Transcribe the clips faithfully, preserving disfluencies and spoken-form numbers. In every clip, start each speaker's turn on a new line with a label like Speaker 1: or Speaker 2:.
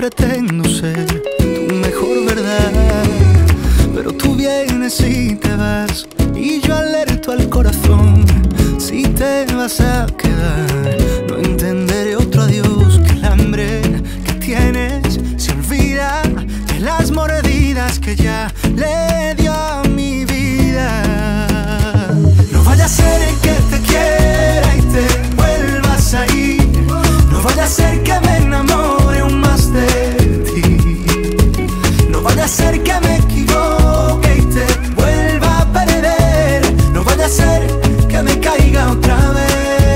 Speaker 1: pretendo ser tu mejor verdad, pero tú vienes y te vas, y yo alerto al corazón. Si te vas a quedar, no entenderé otro adiós, que el hambre que tienes se olvida de las mordidas que ya le dio a mi vida. No vaya a ser que te quiera y te vuelvas a ir, no vaya a ser que me enamore aún más de ti, no vaya a ser que me equivoque y te vuelva a perder, no vaya a ser que me caiga otra vez.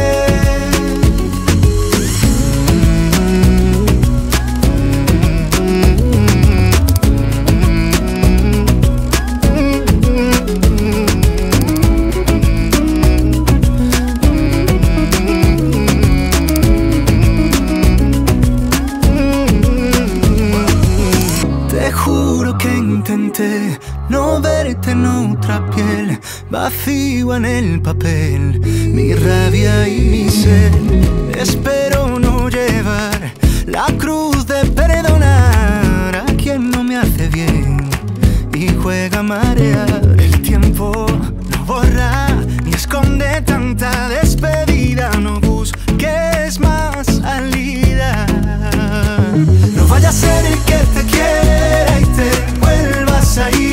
Speaker 1: Te juro que intenté no verte en otra piel, vacío en el papel, mi rabia y mi sed. Espero no llevar la cruz de perdonar a quien no me hace bien y juega a marear. El tiempo no borra ni esconde tanta despedida, no busques más salida. No vaya a ser el que te quiera y te vuelvas a ir,